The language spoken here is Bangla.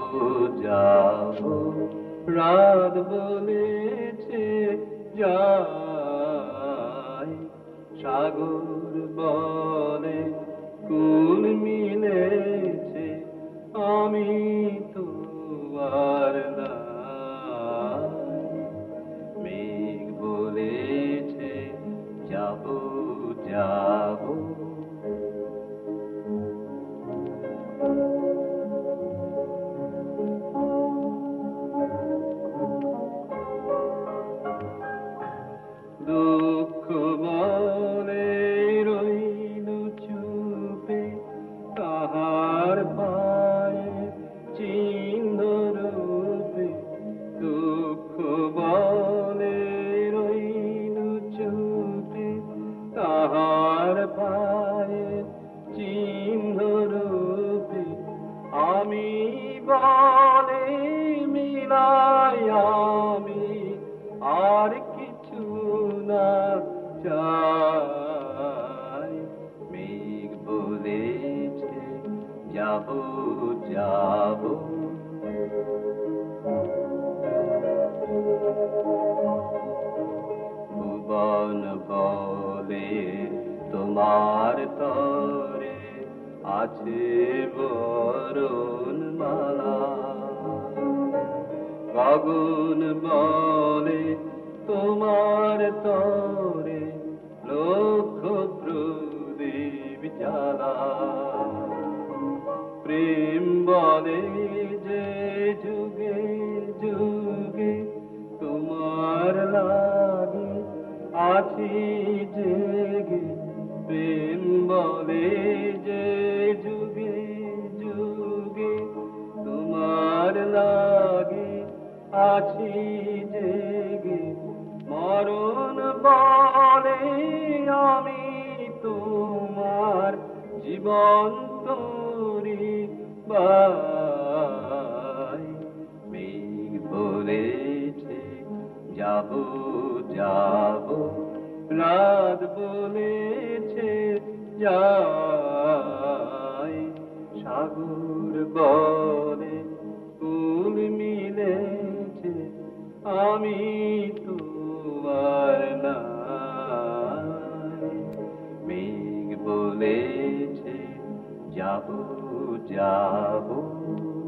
যাবো রাত বলেছে যাই সাগর বলে কুল মিলেছে আমি তো আর নাই মেঘ বলেছে যাবো যাবো দুঃখ বলে রইল চুপে তাহার পায়ে চিহ্ন রূপে দুঃখ বলে রইল চুপে তাহার পায়ে চিহ্ন রূপে আমি বলে মিলাই আমি আর কিছু না চাই মেঘ বলেছে যাবো যাবো ভুবন বলে তোমার তরে আছে বরণ মালা গগন বলে তোমার তরে লক্ষ প্রদীপ জ্বালা প্রেম বলে যে যুগে যুগে তোমার লাগে আছি জেগে প্রেম বলে যে যুগে যুগে তোমার লাগে আছি জেগে মরণ বলে আমি তোমার জীবন তোরি বাই মেঘ বলেছে যাবো যাবো রাত বলেছে যাই সাগর বলে কুল মিলেছে আমি তো আর নাই মেঘ বলেছে যাবো যাবো